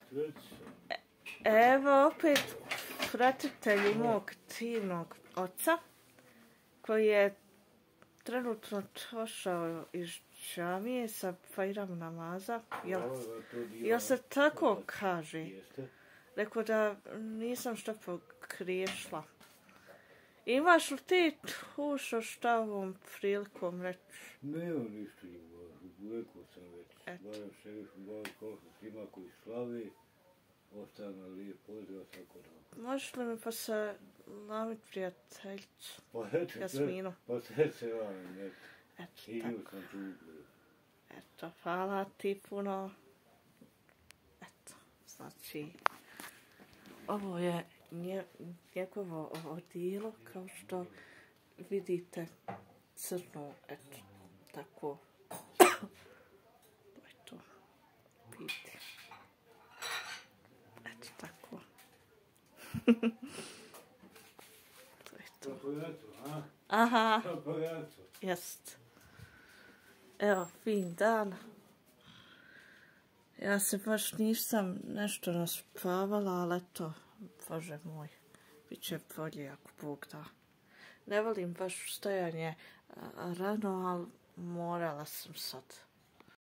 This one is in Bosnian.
Evo opet pratitelji mog divnog oca, koji je trenutno došao iz džamije sa fajram namaza. Jel se tako kaže? Rekao da nisam što pogriješila. Imaš li ti tušo šta ovom prilikom reći? Nemam ništa ljubav, rekao sam već. Barem šerif Boris koliko svima koji slave, ostane lijep pozdrav svako dan. Možeš li mi poselamit prijateljicu? Jasminu. Pa sve se vam, eto. I nju sam tu. Eto, hvala ti puno. Eto, znači, ovo je njegovo odijelo, kao što vidite, crno, eto, tako. Eto, vidite. Eto, tako. To je to. Aha, jest. Evo, fin dan. Ja se baš nisam nešto naspavala, ali eto, Bože moj, bit će bolje ako Bog da. Ne volim baš stajanje rano, ali morala sam sad.